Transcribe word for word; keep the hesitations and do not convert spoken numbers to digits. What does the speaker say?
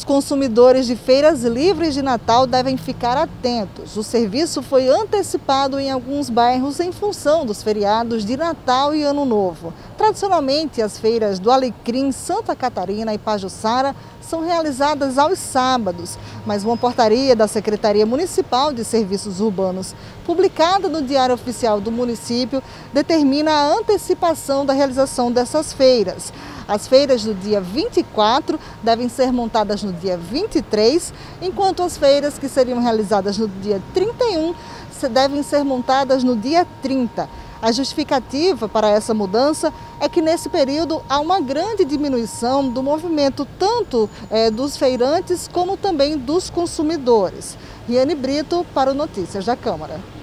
consumidores de feiras livres de Natal devem ficar atentos. O serviço foi antecipado em alguns bairros em função dos feriados de Natal e Ano Novo. Tradicionalmente, as feiras do Alecrim, Santa Catarina e Pajuçara são realizadas aos sábados, mas uma portaria da Secretaria Municipal de Serviços Urbanos, publicada no Diário Oficial do município, determina a antecipação da realização dessas feiras. As feiras do dia vinte e quatro devem ser montadas no dia vinte e três, enquanto as feiras que seriam realizadas no dia trinta e um devem ser montadas no dia trinta. A justificativa para essa mudança é que nesse período há uma grande diminuição do movimento tanto é, dos feirantes como também dos consumidores. Riane Brito para o Notícias da Câmara.